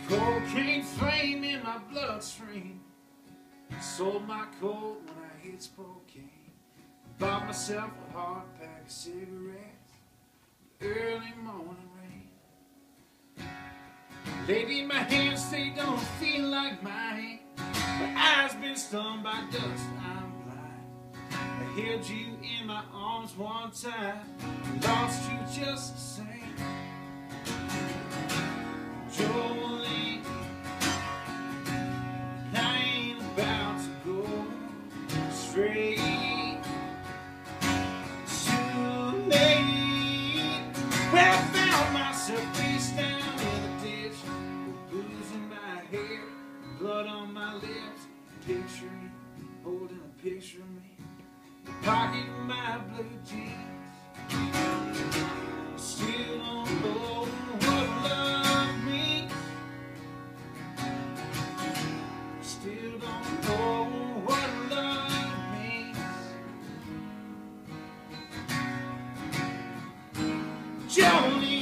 Cocaine flame in my bloodstream. Sold my coat when I hit Spokane. Bought myself a hard pack of cigarettes. Early morning rain. Lately my hands, they don't feel like mine. My eyes been stung by dust, I'm blind. I held you in my arms one time, lost you just the same. Jolene, I ain't about to go straight. Too late. Well, I found myself face down in the ditch, with booze in my hair, blood on my lips. Picture you, holding a picture of me, the pocket of my blue jeans. Still don't know what love means. Still don't know what love means. Jolene,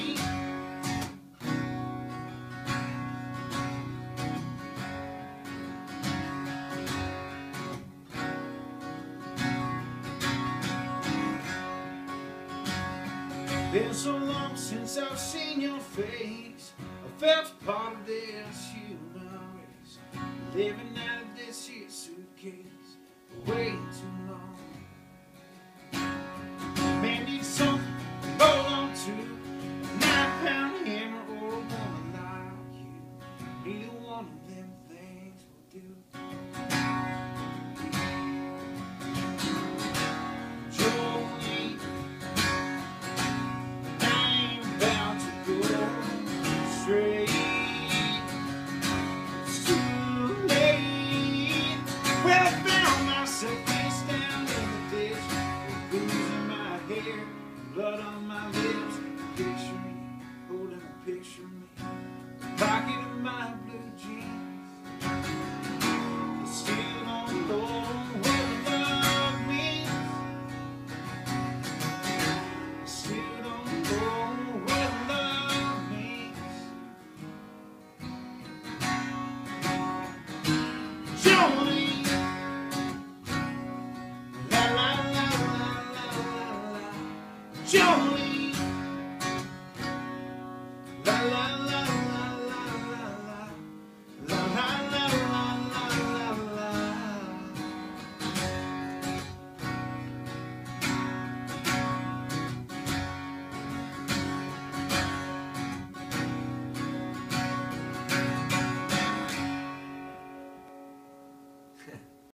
been so long since I've seen your face. I felt part of this human race, living out of this here suitcase for way too long. Man needs something to hold on to, a 9-pound hammer or a woman like you. Neither one of them things will do. Jolene, straight. It's too late. Well, I found myself face down in the ditch, with booze in my hair, blood on my lips. Picture me, holding a picture of me, the pocket of my blue jeans. I still don't know what love means. I still don't know what love means. Jolene, la la la la la la. Jolene, la la la la la la la la la la la la la.